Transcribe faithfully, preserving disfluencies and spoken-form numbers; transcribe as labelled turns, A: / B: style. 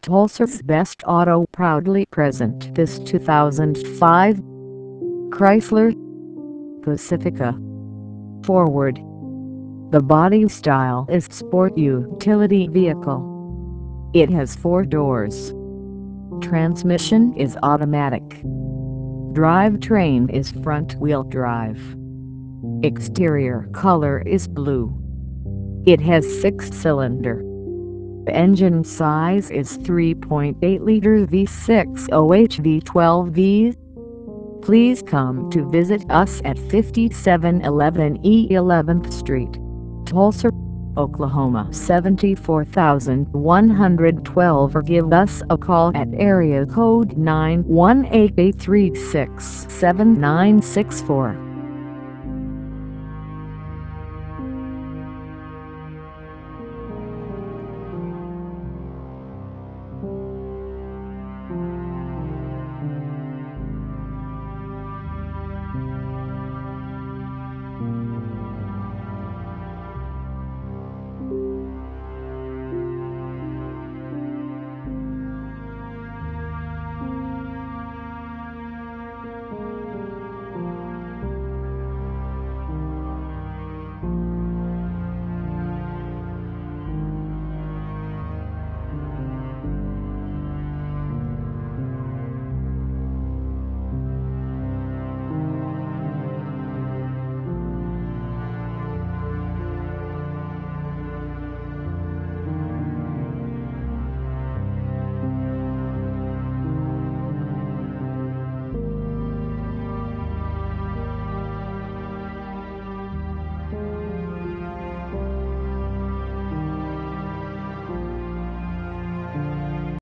A: Tulsa's Best Auto proudly present this two thousand five Chrysler Pacifica. Forward. The body style is sport utility vehicle. It has four doors. Transmission is automatic. Drivetrain is front-wheel drive. Exterior color is blue. It has six-cylinder. Engine size is three point eight liter V six O H V twelve V. Please come to visit us at fifty-seven eleven East eleventh Street, Tulsa, Oklahoma seven four one one two, or give us a call at area code nine one eight, eight three six, seven nine six four.